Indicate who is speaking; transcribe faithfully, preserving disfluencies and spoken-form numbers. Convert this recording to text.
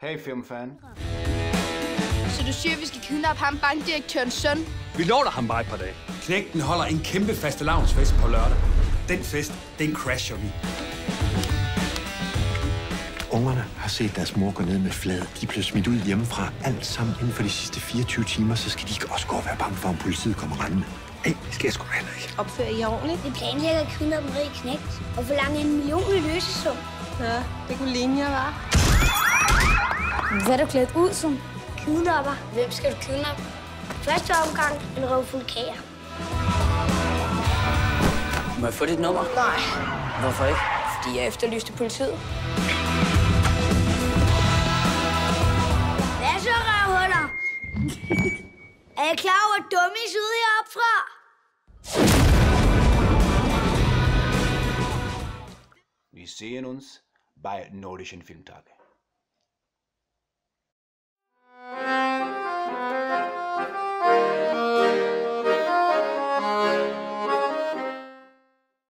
Speaker 1: Hey, filmfan.
Speaker 2: Så du siger, at vi skal kidnappe ham, bankdirektørens søn?
Speaker 3: Vi lover ham bare et par dage.
Speaker 4: Knægten holder en kæmpe fastelavnsfest på lørdag. Den fest, den crasher vi.
Speaker 5: Ungerne har set deres mor gå ned med flade. De blev smidt ud hjemmefra. Alt sammen inden for de sidste fireogtyve timer, så skal de også gå og være bange for, om politiet kommer rendende. Hey, det skal jeg sgu heller ikke.
Speaker 6: Opfører I ordentligt?
Speaker 7: Vi planlægger at kidnappe en rig knægt og forlange en million i løsesum.
Speaker 6: Ja, det kunne ligne jer, hva'?
Speaker 7: Hvad er du klædt ud som? Kidnapper. Hvem skal du kidnappe? Første omgang en røvfuld kager.
Speaker 8: Må jeg få dit nummer?
Speaker 6: Nej.
Speaker 8: Hvorfor ikke?
Speaker 6: Fordi jeg efterlyste politiet.
Speaker 7: Hvad så, røvhuller? Er I klar over, hvor dumme I sidder heroppe fra?
Speaker 1: Vi sehen uns bei nordischen Filmtage.